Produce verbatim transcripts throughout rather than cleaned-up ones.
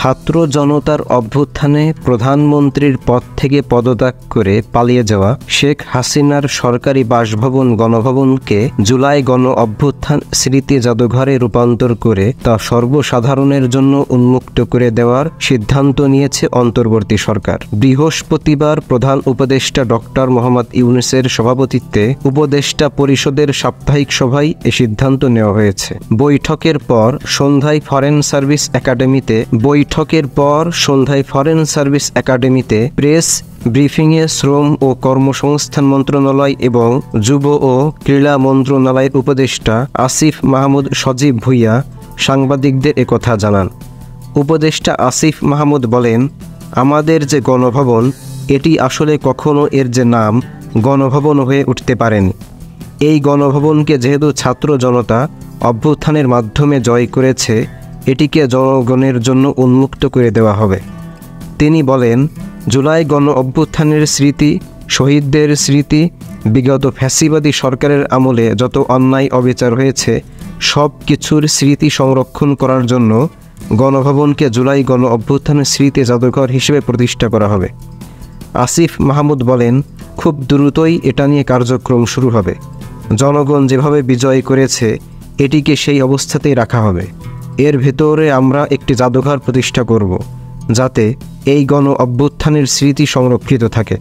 ছাত্র জনতার অভ্যুত্থানে প্রধানমন্ত্রীর পদ থেকে পদত্যাগ করে পালিয়ে যাওয়া শেখ হাসিনার সরকারি বাসভবন গণভবনকে জুলাই গণ অভ্যুত্থান স্মৃতি জাদুঘরে রূপান্তর করে তা সর্বসাধারণের জন্য উন্মুক্ত করে দেওয়ার সিদ্ধান্ত নিয়েছে অন্তর্বর্তী সরকার। বৃহস্পতিবার প্রধান উপদেষ্টা ডক্টর মোহাম্মদ ইউনূসের সভাপতিত্বে উপদেষ্টা পরিষদের সাপ্তাহিক সভায় এ সিদ্ধান্ত নেওয়া হয়েছে। বৈঠকের পর সন্ধ্যায় ফরেন সার্ভিস একাডেমিতে বৈঠকের পর সন্ধ্যায় ফরেন সার্ভিস একাডেমিতে প্রেস ব্রিফিংয়ে শ্রম ও কর্মসংস্থান মন্ত্রণালয় এবং যুব ও ক্রীড়া মন্ত্রণালয়ের উপদেষ্টা আসিফ মাহমুদ সজীব ভুঁইয়া সাংবাদিকদের একথা জানান। উপদেষ্টা আসিফ মাহমুদ বলেন, আমাদের যে গণভবন, এটি আসলে কখনো এর যে নাম গণভবন হয়ে উঠতে পারেনি। এই গণভবনকে যেহেতু ছাত্র জনতা অভ্যুত্থানের মাধ্যমে জয় করেছে, এটিকে জনগণের জন্য উন্মুক্ত করে দেওয়া হবে। তিনি বলেন, জুলাই গণ অভ্যুত্থানের স্মৃতি, শহীদদের স্মৃতি, বিগত ফ্যাসিবাদী সরকারের আমলে যত অন্যায় অবিচার হয়েছে, সব কিছুর স্মৃতি সংরক্ষণ করার জন্য গণভবনকে জুলাই গণ অভ্যুত্থানের স্মৃতি জাদুঘর হিসেবে প্রতিষ্ঠা করা হবে। আসিফ মাহমুদ বলেন, খুব দ্রুতই এটা নিয়ে কার্যক্রম শুরু হবে। জনগণ যেভাবে বিজয় করেছে, এটিকে সেই অবস্থাতেই রাখা হবে। এর ভেতরে আমরা একটি জাদুঘর প্রতিষ্ঠা করব, যাতে এই গণ অভ্যুত্থানের স্মৃতি সংরক্ষিত থাকে।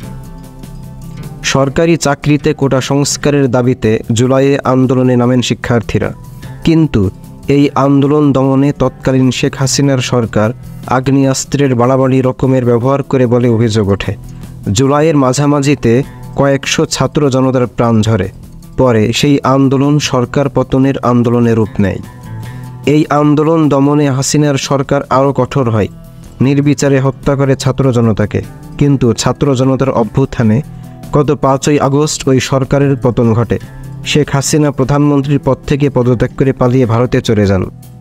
সরকারি চাকরিতে কোটা সংস্কারের দাবিতে জুলাইয়ে আন্দোলনে নামেন শিক্ষার্থীরা। কিন্তু এই আন্দোলন দমনে তৎকালীন শেখ হাসিনার সরকার আগ্নেয়াস্ত্রের বাড়াবাড়ি রকমের ব্যবহার করে বলে অভিযোগ ওঠে। জুলাইয়ের মাঝামাঝিতে কয়েকশো ছাত্র জনতার প্রাণ ঝরে। পরে সেই আন্দোলন সরকার পতনের আন্দোলনে রূপ নেয়। এই আন্দোলন দমনে হাসিনার সরকার আরও কঠোর হয়, নির্বিচারে হত্যা করে ছাত্র জনতাকে। কিন্তু ছাত্র জনতার অভ্যুত্থানে গত পাঁচই আগস্ট ওই সরকারের পতন ঘটে। শেখ হাসিনা প্রধানমন্ত্রীর পদ থেকে পদত্যাগ করে পালিয়ে ভারতে চলে যান।